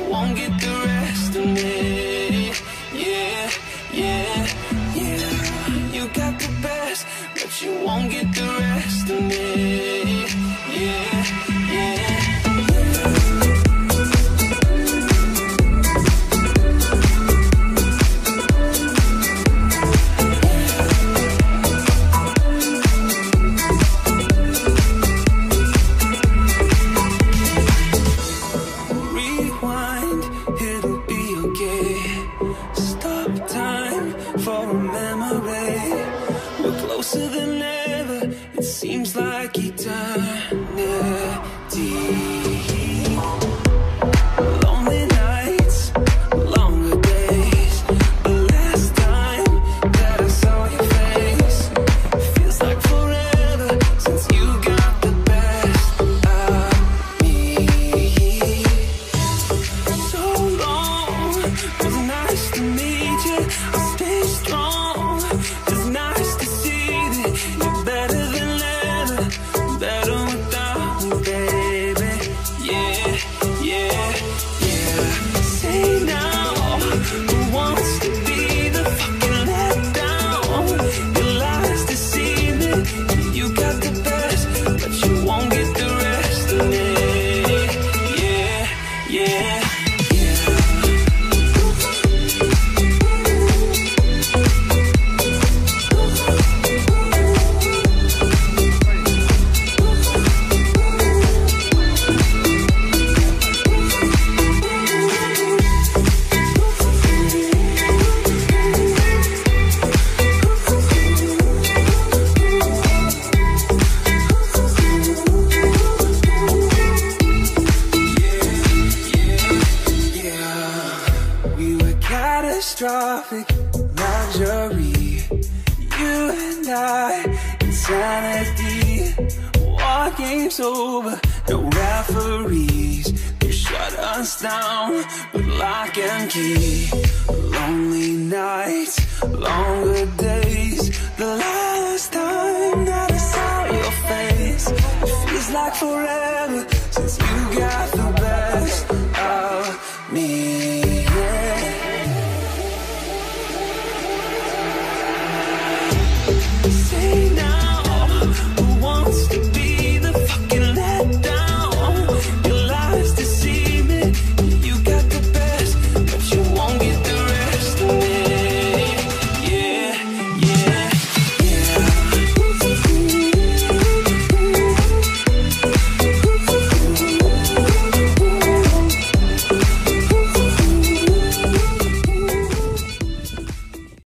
won't get the rest of me. Yeah, yeah, yeah. You got the best, but you won't get the rest of me. Yeah, yeah. Closer than ever, it seems like eternity. Lonely nights, longer days. The last time that I saw your face, feels like forever since you got the best of me. So long, it was nice to meet you. I'll stay strong, it's nice to see. You're better than ever, better without me, baby. Yeah, yeah, yeah. Say now, who wants to be the fucking let down? Your lies deceive me. You got the best, but you won't get the rest of me. Yeah, yeah. Catastrophic luxury, you and I, insanity. War game's over, no referees. You shut us down with lock and key. Lonely nights, longer days. The last time that I saw your face, it feels like forever since you got the